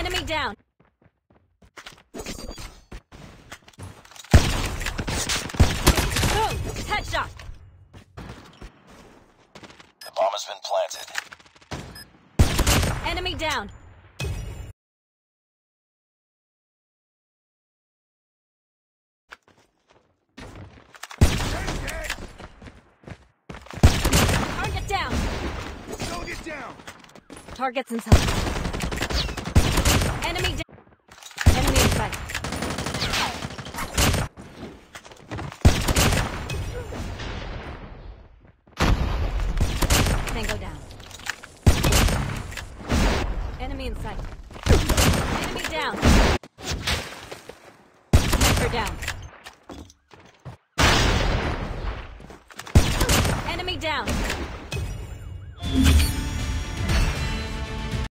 Enemy down. Boom! Headshot. The bomb has been planted. Enemy down. Target down. Target down. Targets in sight. Enemy down. Enemy in sight. Tango down. Enemy in sight. Enemy down. Sniper down. Enemy down.